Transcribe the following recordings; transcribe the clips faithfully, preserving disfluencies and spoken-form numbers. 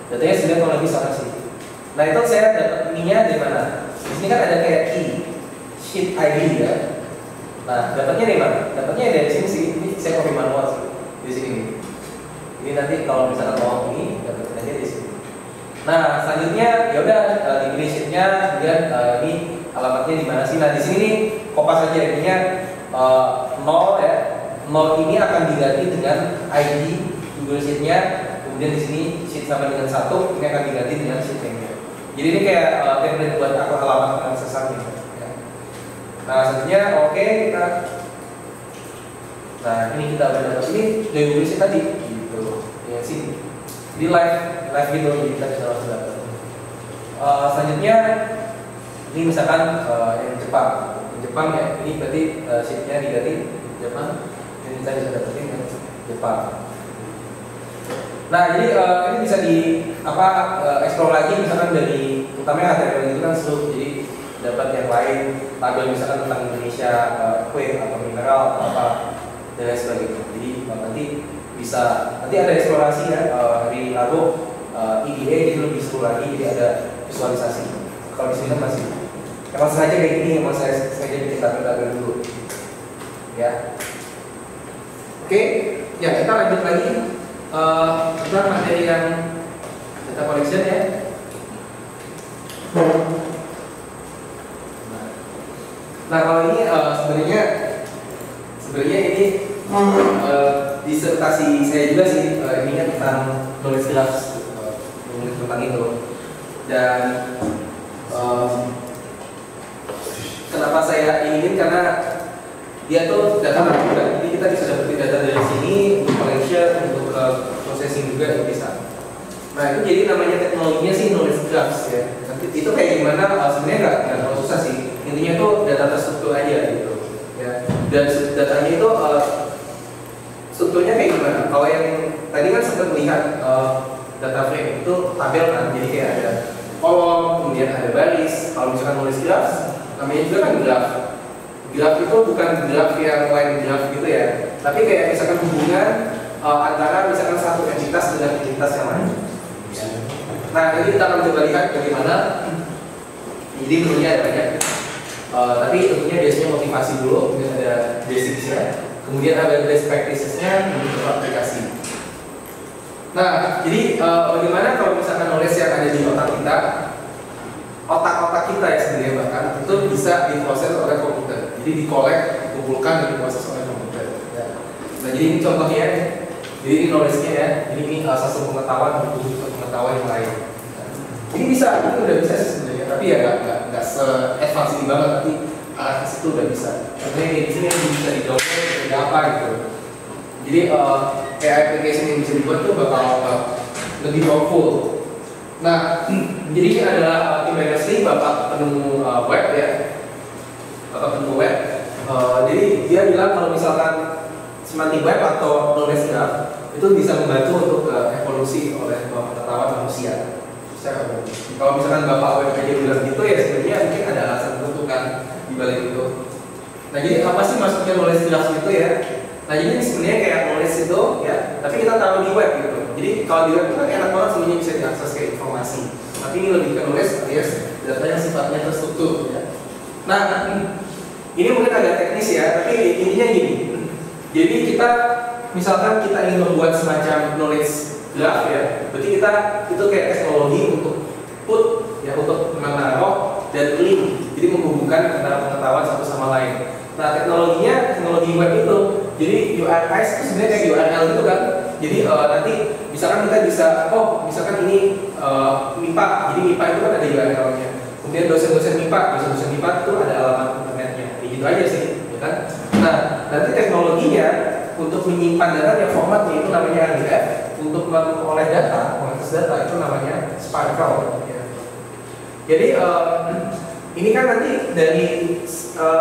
Datanya sebenarnya kalau lebih sama sih. Nah itu saya dapat ininya dari mana? Di sini kan ada kayak key, sheet I D ya. Nah dapatnya dari mana? Dapatnya dari sini sih. Ini saya copy manual sih di sini. Ini nanti kalau misalkan mau ini dapatnya aja di sini. Nah selanjutnya ya udah uh, dipilih sheetnya, kemudian uh, ini alamatnya di mana sih? Nah di sini nih kopas aja ininya uh, nol ya. Nol ini akan diganti dengan I D Google Sheet-nya. Kemudian di sini sheet sama dengan satu ini akan diganti dengan sheet lainnya. Jadi ini kayak uh, template buat aku alamat aksesnya. Ya. Nah selanjutnya oke okay, kita. Nah ini kita udah dapat ini dari Google Sheet tadi. Gitu. Ya sini. Di live live gitu jadi kita bisa langsung dapat. Uh, selanjutnya ini misalkan uh, yang Jepang. Yang Jepang ya ini berarti uh, sheet-nya diganti Jepang. Jadi kita bisa dapetin yang Jepang. Nah jadi uh, ini bisa di apa uh, explore lagi misalkan dari utamanya H T M L itu kan seru, jadi dapat yang lain tabel misalkan tentang Indonesia, uh, kue atau mineral atau apa dan lain sebagainya. Jadi uh, nanti bisa nanti ada eksplorasi ya uh, hari Rabu uh, I D E itu lebih seru lagi, jadi ada visualisasi. Kalau di sini kan masih emang sengaja kayak gini, emang saya sengaja bikin tabel-tabel dulu ya. Oke, ya kita lanjut lagi. Uh, kita materi yang data collection ya. Nah kalau ini uh, sebenarnya sebenarnya ini uh, disertasi saya juga sih, uh, ini kan tentang knowledge graphs, uh, menulis tentang itu. Dan uh, kenapa saya ingin karena dia tuh data juga, jadi kita bisa dapetin data dari sini untuk collection, untuk uh, processing juga itu bisa. Nah itu jadi namanya teknologinya sih knowledge graphs ya. Tapi itu kayak gimana? Uh, sebenarnya nggak nggak terlalu susah sih. Intinya itu data terstruktur aja gitu. Ya. Dan datanya itu uh, strukturnya kayak gimana? Kalau yang tadi kan sempat melihat uh, data frame itu tabel kan, jadi kayak ada kolom, kemudian ada baris. Kalau misalkan knowledge graphs, namanya juga kan graph. Graf itu bukan graf yang line graf gitu ya, tapi kayak misalkan hubungan uh, antara misalkan satu entitas dengan entitas yang lain. Nah ini kita akan coba lihat bagaimana. Jadi menurutnya ada banyak, uh, tapi tentunya biasanya motivasi dulu, kemudian ada basicsnya, kemudian ada best practicesnya untuk aplikasi. Nah jadi uh, bagaimana kalau misalkan knowledge yang ada di otak kita, otak-otak kita ya sebenarnya bahkan itu bisa diproses oleh komputer. Jadi dikolek, dikumpulkan dan diproses oleh komputer. Ya. Nah jadi ini contohnya, jadi ini knowledge-nya ya. Jadi ini uh, satu pengetahuan bertujuh ke pengetahuan yang lain. Nah, ini bisa, ini udah bisa sih sebenarnya. Tapi ya nggak nggak nggak se-advance ini banget. Tapi alat uh, itu udah bisa. Contohnya di sini yang bisa di-download, bisa apa gitu. Jadi uh, kayak application yang bisa dibuat tuh bakal uh, lebih powerful. Nah, jadi ini adalah uh, Tim Berners-Lee, bapak penemu uh, web ya, bapak penemu web. Uh, jadi dia bilang kalau misalkan semantik web atau knowledge graph itu bisa membantu untuk uh, evolusi oleh pengetahuan manusia. Kalau misalkan bapak web aja bilang gitu ya sebenarnya mungkin ada alasan tertentu kan di balik itu. Nah, jadi apa sih maksudnya knowledge graph itu ya? Nah, jadi sebenarnya kayak knowledge itu ya, tapi kita taruh di web gitu. Jadi kalau di web itu kan enak banget semuanya bisa diakses kayak informasi. Tapi ini lebih ke knowledge alias data yang sifatnya terstruktur ya. Nah, ini mungkin agak teknis ya, tapi intinya gini. Jadi kita misalkan kita ingin membuat semacam knowledge graph ya, berarti kita itu kayak teknologi untuk put ya, untuk menaruh dan link. Jadi menghubungkan antara pengetahuan satu sama lain. Nah, teknologinya teknologi web itu. Jadi U R L itu sebenarnya kayak U R L gitu kan. Jadi uh, nanti misalkan kita bisa, oh misalkan ini uh, M I P A, jadi M I P A itu kan ada U R L-nya. Kemudian dosen-dosen M I P A, dosen-dosen M I P A itu ada alamat internetnya. Kayak gitu aja sih, ya kan? Nah, nanti teknologinya untuk menyimpan data yang formatnya itu namanya R D F. Untuk memperoleh data, mengakses data itu namanya Sparkle. Ya. Jadi uh, ini kan nanti dari uh,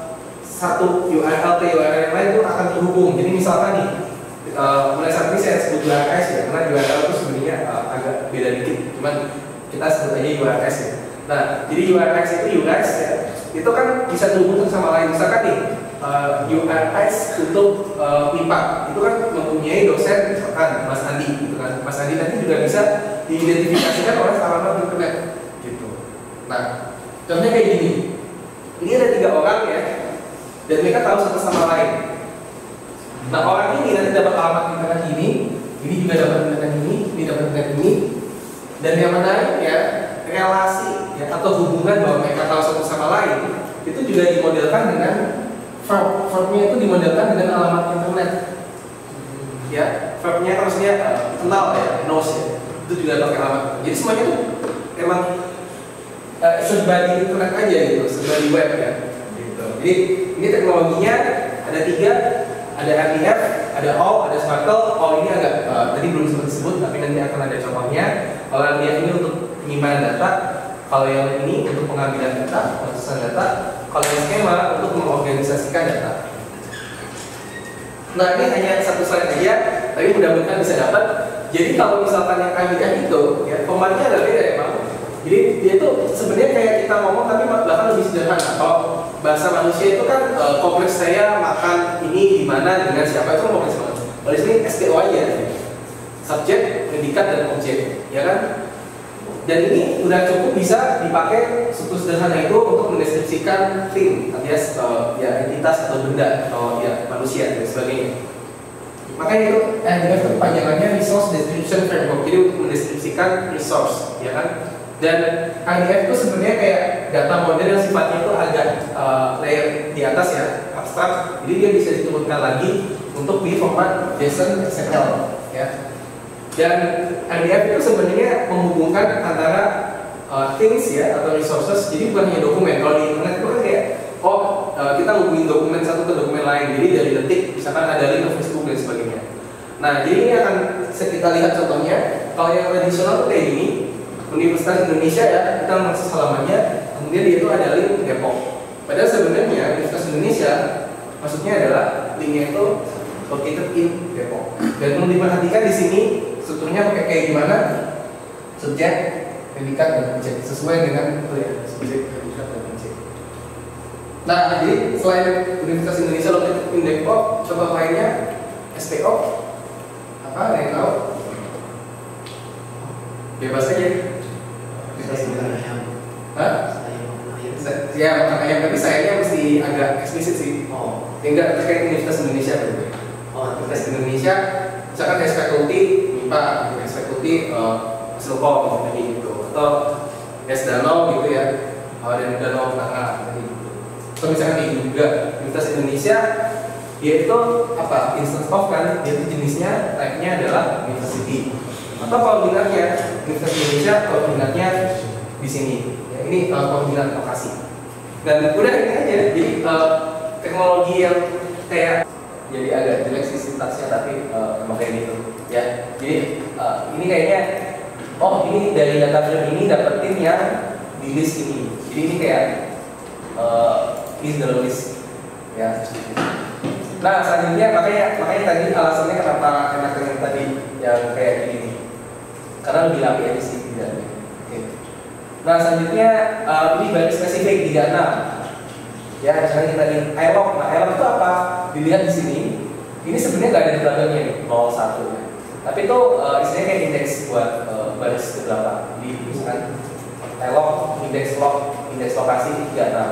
satu U R L ke U R L yang lain itu akan terhubung. Jadi misalkan nih, uh, mulai saat ini saya sebut U R S ya, karena U R L itu sebenarnya uh, agak beda dikit, cuman kita sebut aja U R S ya. Nah, jadi U R S itu U R S ya, itu kan bisa terhubung sama lain. Misalkan nih, uh, U R S untuk uh, M I P A itu kan mempunyai dosen, misalkan Mas Andi, gitu kan. Mas Andi nanti juga bisa diidentifikasikan oleh sarana internet gitu. Nah, contohnya kayak gini. Ini ada tiga orang ya, dan mereka tahu satu sama lain. Nah, orang ini nanti dapat alamat internet ini, ini juga dapat internet ini, ini dapat internet ini, dan yang menarik ya relasi ya atau hubungan bahwa mereka tahu satu sama lain itu juga dimodelkan dengan verb. Verbnya itu dimodelkan dengan alamat internet. Ya, verbnya kan maksudnya uh, kenal ya, knows ya. Itu juga pakai alamat. Jadi semuanya tuh emang uh, serba di internet aja gitu, serba di web ya. Gitu. Jadi ini teknologinya ada tiga, ada R D F, ada O, ada Sparkle. O ini agak uh, tadi belum sempat disebut, tapi nanti akan ada contohnya. Kalau R D F ini untuk penyimpanan data, kalau yang ini untuk pengambilan data, proses data, kalau yang skema untuk mengorganisasikan data. Nah, ini hanya satu slide aja, tapi mudah-mudahan bisa dapat. Jadi kalau misalkan yang R D F itu, ya formatnya agak beda ya, Bang. Jadi dia itu sebenarnya kayak kita ngomong, tapi bahkan lebih sederhana. Kalau bahasa manusia itu kan e, kompleks saya makan ini di mana dengan siapa itu kompleks banget. Kalau di sini S T O aja, subjek, predikat dan objek, ya kan? Dan ini udah cukup bisa dipakai struktur sederhana itu untuk mendeskripsikan thing, alias uh, ya entitas atau benda atau ya manusia dan sebagainya. Makanya itu R D F itu panjangannya Resource Description Framework, jadi untuk mendeskripsikan resource, ya kan? Dan R D F itu sebenarnya kayak data model yang sifatnya itu agak uh, layer di atas ya, abstrak. Jadi dia bisa diturunkan lagi untuk di format JSON X M L, ya. Dan R D F itu sebenarnya menghubungkan antara uh, things ya atau resources. Jadi bukan hanya dokumen. Kalau di internet itu kan kayak oh uh, kita hubungin dokumen satu ke dokumen lain. Jadi dari detik misalkan ada link ke Facebook dan sebagainya. Nah, jadi ini akan kita lihat contohnya. Kalau yang tradisional itu kayak gini, Universitas Indonesia ya, kita mengakses halamannya, kemudian dia itu ada link Depok. Padahal sebenarnya Universitas Indonesia maksudnya adalah linknya itu located in Depok. Dan perlu diperhatikan di sini strukturnya pakai kayak gimana? Subjek, predikat, dan objek sesuai dengan itu ya, subjek, predikat, dan objek. Nah, jadi selain Universitas Indonesia located in Depok, coba lainnya S P O apa? Ada yang tahu? Bebas aja. Bebas aja. Hah? Ya, makan ayam, tapi sayangnya mesti agak eksplisit sih. Oh, tinggal terkait Universitas Indonesia berarti. Oh, Universitas Indonesia, misalkan S faculty, M I P A, S faculty, Silkom, kayak gitu, atau S Danau gitu ya, dan Danau Tengah, kayak gitu. Atau misalkan di juga Universitas Indonesia, dia itu apa? Instance of kan, dia itu jenisnya, type-nya adalah university. Atau koordinatnya, Universitas Indonesia koordinatnya di sini. Ya, ini uh, koordinat lokasi. Dan udah ini aja. Jadi uh, teknologi yang kayak jadi agak jelek sih sintaksnya, tapi uh, emang kayak gitu. Ya, jadi uh, ini kayaknya, oh ini dari data frame ini dapetin yang di list ini. Jadi ini kayak uh, list dalam list. Ya. Nah selanjutnya makanya makanya tadi alasannya kenapa enak yang tadi yang kayak gini. Karena lebih rapi aja sih tidak. Oke. Nah selanjutnya uh, ini baru spesifik tiga puluh enam. Ya misalnya kita di I log. Nah I log itu apa? Dilihat di sini. Ini sebenarnya nggak ada di belakangnya nih nol satu. Tapi itu uh, istilahnya kayak indeks buat uh, baris keberapa. Di misalkan I log, indeks log, indeks lokasi tiga puluh enam.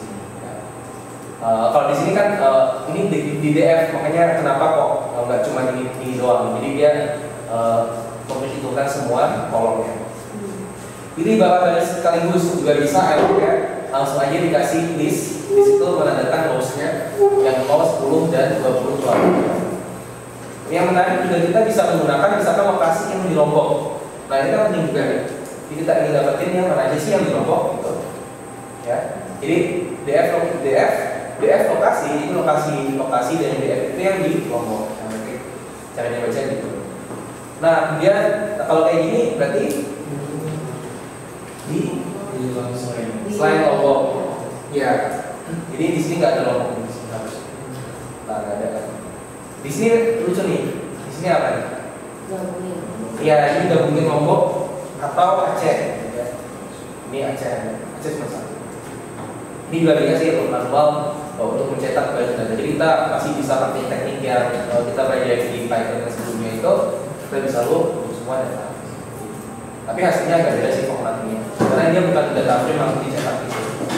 Uh, kalau di sini kan uh, ini di, di D F, makanya kenapa kok nggak uh, cuma ini, ini doang. Jadi dia uh, memperhitungkan semua kolomnya. Ini bapak baris sekaligus juga bisa, ya langsung aja dikasih list. Di situ menandakan rows-nya yang nol, sepuluh dan dua puluh dua. Yang menarik juga kita bisa menggunakan misalkan lokasi yang di Lombok. Nah ini kan penting juga nih. Jadi kita ingin dapetin yang mana aja sih yang di Lombok gitu. Ya. Jadi D F D F D F lokasi itu lokasi lokasi dan D F itu yang di Lombok. Nah, oke. Caranya baca gitu. Nah, kemudian nah, kalau kayak gini berarti di selain Lombok. Ya. Jadi di sini nggak ada Lombok di sini harus. Nah, nggak ada kan. Di sini lucu nih. Di sini apa nih? Gabungin. Iya, ini gabungin Lombok atau Aceh. Ya. Ini Aceh. Aceh cuma satu. Ini juga bisa sih untuk manual untuk mencetak baris data. Jadi kita masih bisa pakai teknik yang uh, kita pelajari di Python yang sebelumnya itu, kita bisa load untuk semua data. Tapi hasilnya agak beda sih formatnya, karena dia bukan data frame langsung dicetak gitu.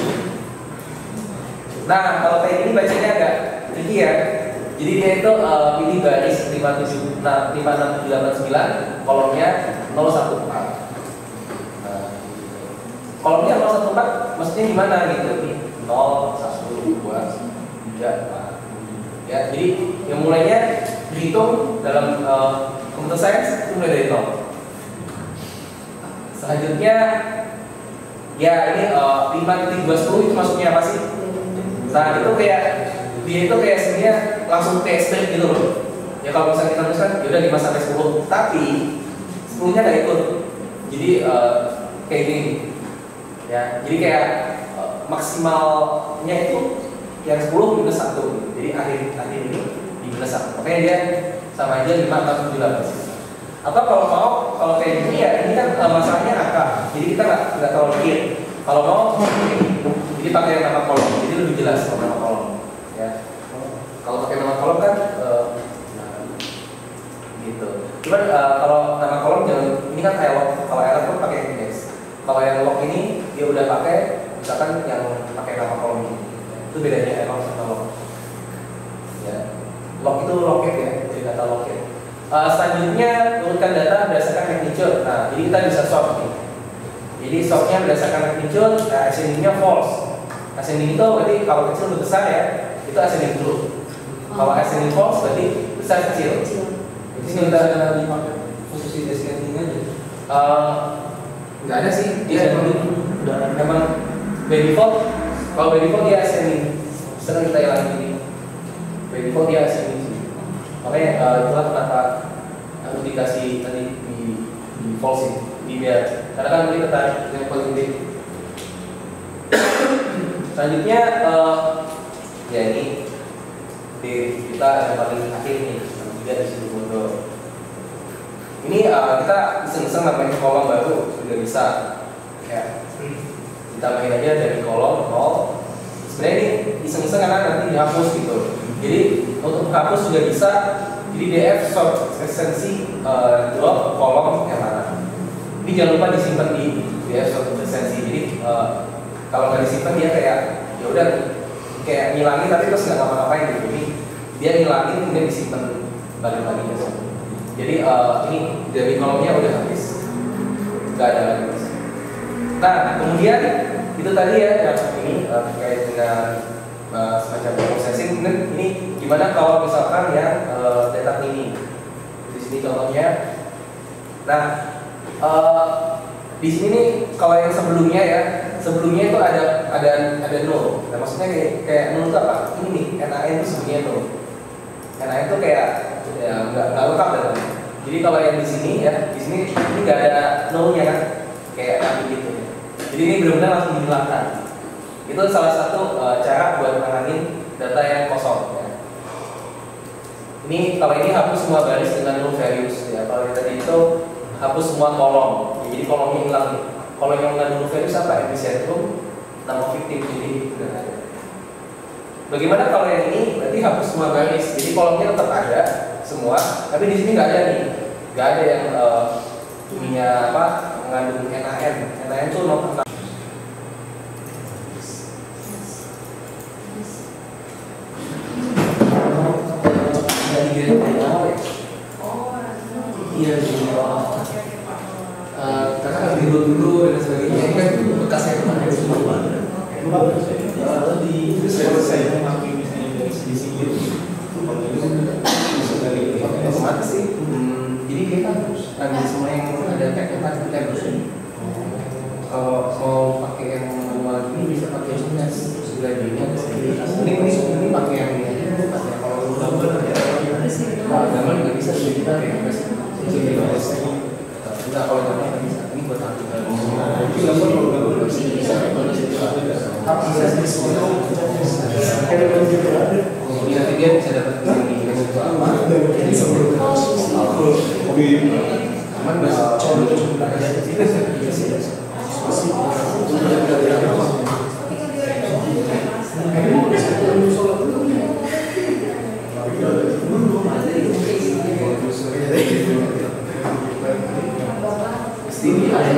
Nah, kalau kayak ini bacanya agak tricky ya. Jadi dia itu uh, pilih baris lima tujuh enam tujuh delapan sembilan, kolomnya nol satu empat. Nah, kolomnya nol satu empat maksudnya gimana gitu? nol, satu, dua, tiga, empat. Ya, jadi yang mulainya dihitung dalam uh, computer science itu mulai dari nol. Selanjutnya ya ini uh, lima titik dua sepuluh itu maksudnya apa sih? Nah, itu kayak dia itu kayak sebenarnya langsung T S T gitu loh. Ya kalau misalnya kita tuliskan ya udah lima sampai sepuluh, tapi sepuluh-nya nggak ikut. Jadi uh, kayak gini. Ya, jadi kayak uh, maksimalnya itu yang sepuluh minus satu. Jadi akhir akhir ini di minus satu. Makanya dia sama aja lima atau tujuh delapan. Atau kalau mau kalau kayak gini ya ini kan uh, masalahnya angka. Jadi kita nggak nggak terlalu mikir. Kalau mau jadi pakai nama kolom. Jadi lebih jelas kalau nama kolom. Ya, kalau pakai nama kolom kan uh, nah, gitu. Cuman uh, kalau nama kolom jangan, ini kan kayak log. Kalau error pun pakai index. Kalau yang log ini dia udah pakai, misalkan yang pakai nama kolom ini. Itu bedanya error sama log. Ya, log itu locket ya, jadi data locket. Uh, selanjutnya urutkan data berdasarkan magnitude. Nah, jadi kita bisa sort nih. Jadi sortnya berdasarkan magnitude, nah, ascending-nya false. Ascending itu berarti kalau kecil lebih besar ya. Itu ascending dulu. Oh. Kalau ascending false berarti besar kecil. Jadi sini kita ada dipakai posisi descending aja. Uh, nggak ada sih. Dia memang memang by default. Kalau by default dia ascending. Sekarang kita hilangin ini. By default dia ascending. Makanya uh, itulah kenapa aku dikasih tadi di, di false ini. Di biar karena kan ini tertarik yang paling gede. Selanjutnya uh, ya ini di kita yang paling akhir nih, tiga di sini bodoh. Ini uh, kita iseng-iseng namanya kolom baru juga bisa. Ya, ditambahin aja dari kolom nol. Sebenarnya ini iseng-iseng karena nanti dihapus gitu. Jadi untuk menghapus juga bisa. Jadi df sort ekstensi uh, drop kolom yang mana. Ini jangan lupa disimpan di df sort ekstensi. Jadi uh, kalau nggak disimpan dia kayak ya udah kayak ngilangin tapi terus nggak ngapa-ngapain gitu. Ini dia ngilangin kemudian disimpan balik lagi gitu. Jadi uh, ini dari kolomnya udah habis, nggak ada lagi. Nah kemudian itu tadi ya yang ini uh, terkait dengan uh, semacam processing. Ini gimana kalau misalkan yang uh, data ini di sini contohnya. Nah uh, di sini nih kalau yang sebelumnya ya sebelumnya itu ada ada ada nol. Nah, maksudnya kayak kayak nol itu apa? Ini nih N A N itu sebenarnya nol. N A N itu kayak ya nggak nggak lengkap datanya. Jadi kalau yang di sini ya di sini ini nggak ada nolnya kan kayak kaki gitu. Jadi ini benar-benar langsung dihilangkan. Itu salah satu uh, cara buat menangin data yang kosong. Ya. Ini kalau ini hapus semua baris dengan null values ya. Kalau yang tadi itu hapus semua kolom. Ya, jadi kolomnya hilang. Kalau yang nggak null values apa? Epicentrum, nama victim jadi udah ada. Bagaimana kalau yang ini? Berarti hapus semua baris. Jadi kolomnya tetap ada semua, tapi di sini nggak ada nih, nggak ada yang uh, ininya apa mengandung N A N. N A N itu nomor enam. Iya, karena kan dulu dulu dan sebagainya ini kan bekasnya kemana itu semua. Kalau di saya memakai misalnya dari sini sini otomatis sih. Jadi kita ambil semua yang ada tag yang tadi kita bisa. Kalau mau pakai yang manual ini bisa pakai yang sudah di ini ini ini pakai yang ini pakai kalau gambar ya. Kalau gambar nggak bisa jadi kita kayak jadi kita kalau gambar nggak bisa ini buat aku. Itu gambar kalau gambar nggak bisa bisa. Apa bisa ini nanti dia bisa dapat ini itu apa? Ini sebelum aman bisa Ini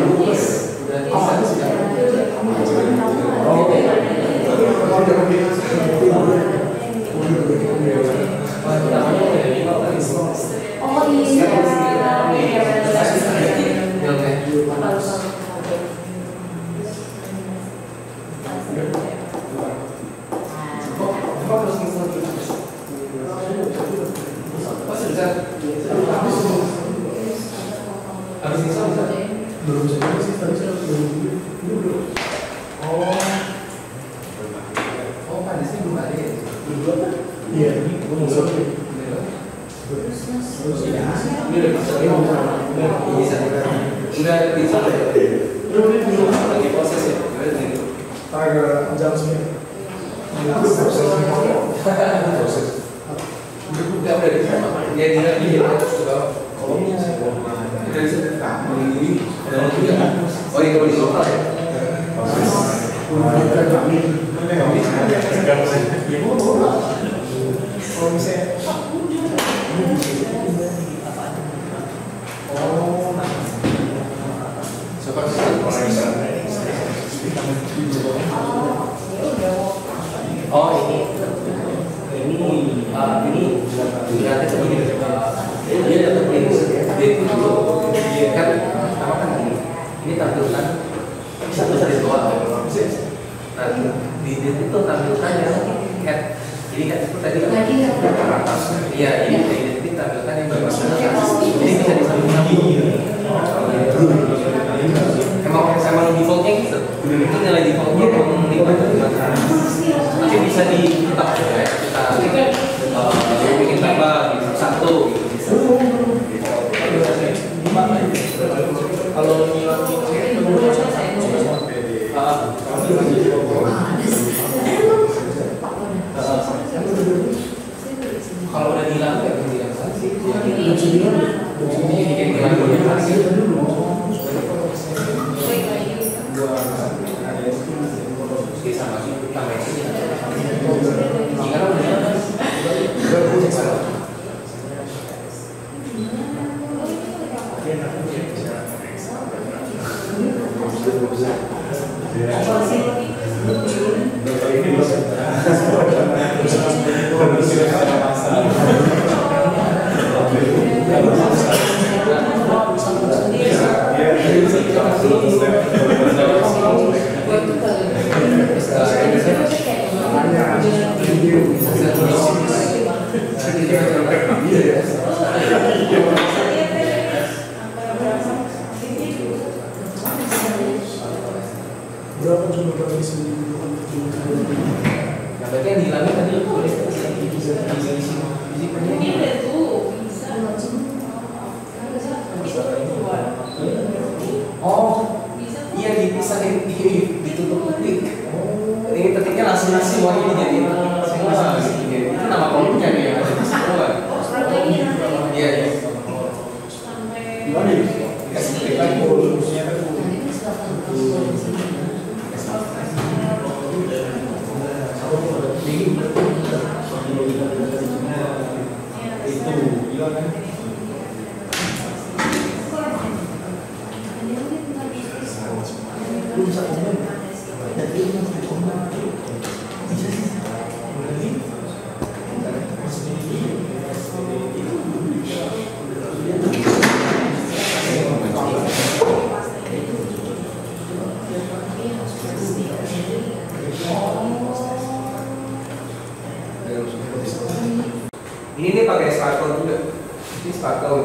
Ini nih pakai sparkle juga. Ini sparkle.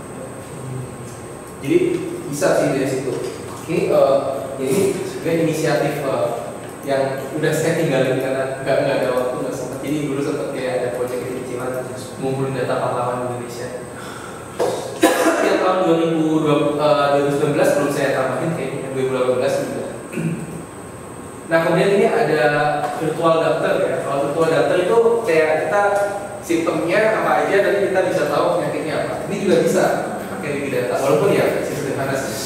Jadi bisa sih dari situ. Ini uh, jadi sebenarnya inisiatif uh, yang udah saya tinggalin karena nggak nggak ada waktu, nggak sempat. Jadi dulu sempat kayak ada proyek kecil-kecilan ngumpulin data pahlawan Indonesia. Yang tahun dua ribu sembilan belas belum saya tambahin, kayaknya dua ribu delapan belas juga. Nah kemudian ini ada virtual doctor ya. Kalau virtual doctor itu kayak kita simptomnya apa aja, tapi kita bisa tahu penyakitnya apa. Ini juga bisa pakai big data, walaupun ya sederhana sih.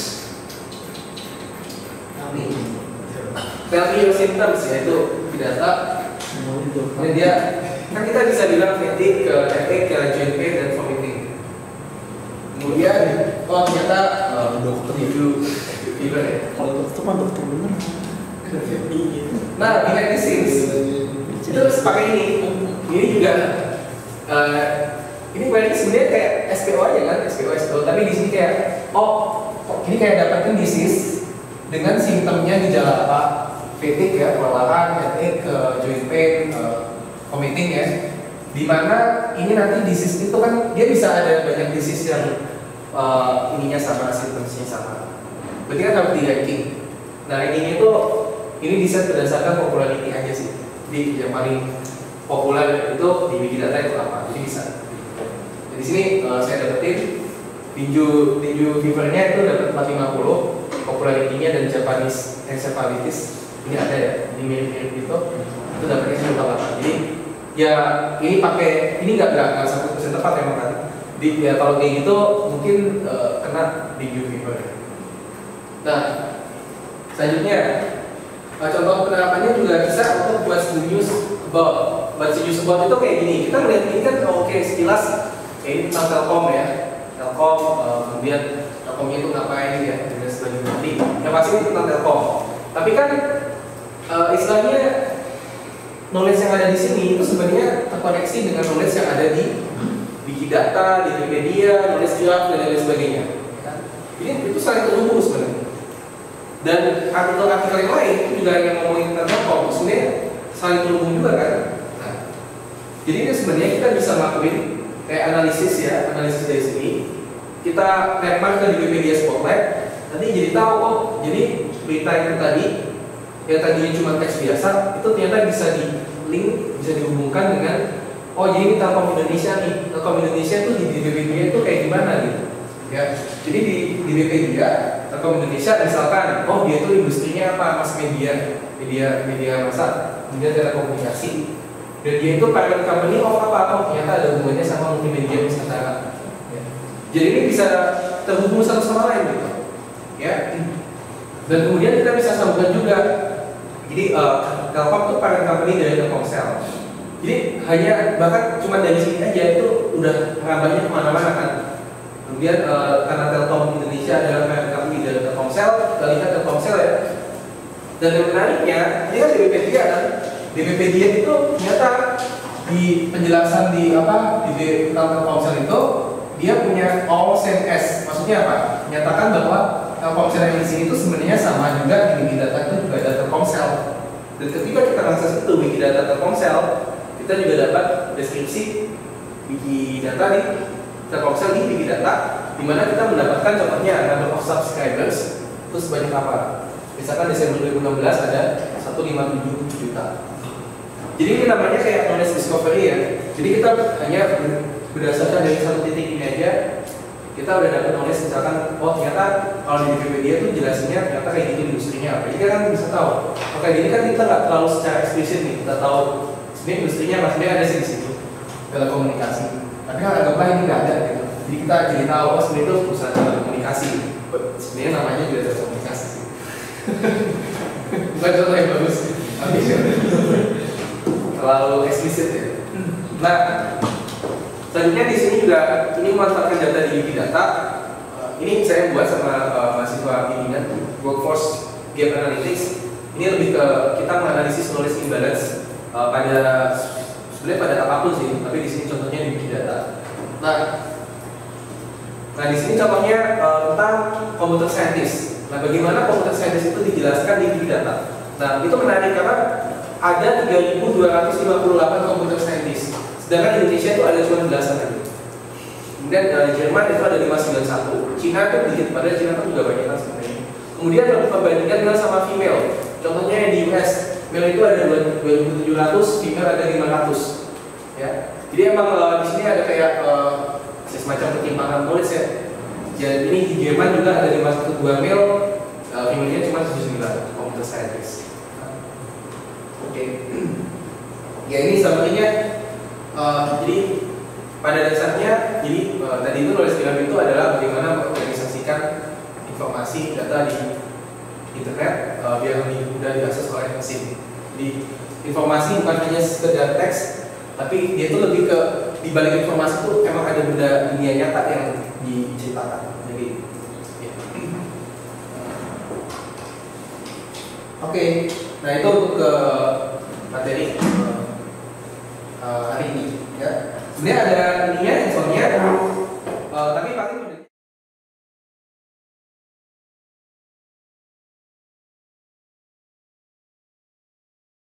Tell me your symptoms ya, itu big data. Kemudian dia kan kita bisa bilang fatigue, headache, joint pain dan vomiting. Kemudian oh ternyata uh, dokter itu Fiverr ya. Kalau dokter mah dokter bener. Nah, behind the scenes itu harus pakai ini. Ini juga uh, ini banyak sebenarnya kayak S P O aja kan, S P O S P O. Tapi di sini kayak oh, ini kayak dapatin disease dengan simptomnya gejala apa? Fatigue ya, kelelahan, headache, uh, joint pain, uh, vomiting ya. Dimana ini nanti disease itu kan dia bisa ada banyak disease yang uh, ininya sama, simptomnya sama. Berarti kan harus di ranking. Nah ini itu ini bisa berdasarkan popularity aja sih. Di yang paling populer itu di Wikidata itu apa? Jadi bisa. Di sini uh, saya dapetin tinju tinju fevernya itu dapat empat ratus lima puluh, popularity-nya dan Japanese encephalitis ini ada ya, ini mirip-mirip itu, itu dapatnya seratus delapan. Jadi ya ini pakai ini nggak nggak nggak satu persen tepat emang kan. Di ya kalau kayak gitu mungkin uh, kena tinju fever. Nah selanjutnya uh, contoh penerapannya juga bisa untuk buat studios about buat studios about itu kayak gini. Kita melihat ini kan oke okay, sekilas kayak ini tentang Telkom ya. Telkom, uh, kemudian Telkomnya itu ngapain ya, dan sebagainya. Nanti yang pasti itu tentang Telkom. Tapi kan uh, istilahnya knowledge yang ada di sini itu sebenarnya terkoneksi dengan knowledge yang ada di Wikidata, di Wikipedia, knowledge graph dan lain sebagainya. Jadi itu saling terhubung sebenarnya. Dan artikel-artikel yang lain itu juga yang ngomongin tentang Telkom, sebenarnya saling terhubung juga kan. Nah, jadi ini sebenarnya kita bisa ngelakuin kayak analisis ya, analisis dari sini. Kita lempar ke di Wikipedia Spotlight, nanti jadi tahu oh, jadi berita itu tadi yang tadinya cuma teks biasa, itu ternyata bisa di link, bisa dihubungkan dengan oh jadi ini Telkom Indonesia nih, Telkom Indonesia tuh di, di Wikipedia itu kayak gimana gitu. Ya, jadi di, di Wikipedia Telkom Indonesia misalkan, oh dia itu industrinya apa, mass media, media media massa, kemudian telekomunikasi. Dan dia itu private company of apa? Oh ternyata ada hubungannya sama multimedia Nusantara. Ya. Jadi ini bisa terhubung satu sama lain gitu. Ya. Dan kemudian kita bisa sambungkan juga. Jadi uh, Telkom itu private company dari Telkomsel. Jadi hanya bahkan cuma dari sini aja itu udah merambahnya kemana-mana kan. Kemudian uh, karena Telkom Indonesia adalah private company dari Telkomsel, kita lihat Telkomsel ya. Dan yang menariknya, ini kan di Wikipedia kan. Di Wikipedia itu ternyata di penjelasan di apa di Telkomsel itu dia punya all same as. Maksudnya apa? Menyatakan bahwa Telkomsel yang di sini itu sebenarnya sama juga di Wikidata itu juga ada Telkomsel. Dan ketika kita akses itu Wikidata Telkomsel, kita juga dapat deskripsi Wikidata di Telkomsel di Wikidata, di mana kita mendapatkan contohnya number of subscribers itu sebanyak apa? Misalkan Desember dua ribu enam belas ada seratus lima puluh tujuh juta. Jadi ini namanya kayak knowledge discovery ya. Jadi kita hanya berdasarkan dari satu titik ini aja, kita udah dapat knowledge misalkan, oh ternyata kalau di Wikipedia tuh jelasinnya ternyata kayak gitu industrinya apa. Jadi kita kan bisa tahu. Oke, jadi kan kita nggak terlalu secara eksplisit nih, kita tahu sebenarnya industrinya maksudnya ada sih di situ telekomunikasi. Tapi kan anggaplah ini nggak ada gitu. Jadi kita jadi tahu oh sebenarnya itu perusahaan telekomunikasi. Sebenarnya namanya juga telekomunikasi sih. Bukan contoh yang bagus. Terlalu eksplisit ya. Nah, selanjutnya di sini juga ini memanfaatkan data di Wikidata. Uh, ini saya buat sama uh, mahasiswa bimbingan Workforce Gap Analytics. Ini lebih ke kita menganalisis knowledge imbalance uh, pada sebenarnya pada apapun sih, tapi di sini contohnya di Wikidata. Nah, nah di sini contohnya uh, tentang computer scientist. Nah, bagaimana computer scientist itu dijelaskan di Wikidata? Nah, itu menarik karena ada tiga ribu dua ratus lima puluh delapan computer scientist. Sedangkan Indonesia itu ada cuma belasan aja. Kemudian dari Jerman itu ada lima ratus sembilan puluh satu, Cina itu dikit, padahal Cina itu juga banyak kan sebenarnya. Kemudian kalau perbandingan dengan sama female, contohnya di U S, male itu ada dua ribu tujuh ratus, female ada lima ratus. Ya, jadi emang uh, di sini ada kayak uh, semacam ketimpangan knowledge ya. Jadi ini di Jerman juga ada lima ratus dua male, uh, female-nya cuma tujuh puluh sembilan computer scientist. Oke, okay. Ya ini sebenarnya. Uh, jadi pada dasarnya, jadi uh, tadi itu knowledge graph itu adalah bagaimana mengorganisasikan informasi data di internet uh, biar lebih mudah diakses oleh mesin. Jadi informasi bukan hanya sekedar teks, tapi dia itu lebih ke di balik informasi itu emang ada benda dunia nyata yang diceritakan. Jadi, ya. Oke, nah itu untuk ke materi uh, hari ini ya. Sebenarnya ada ininya, soalnya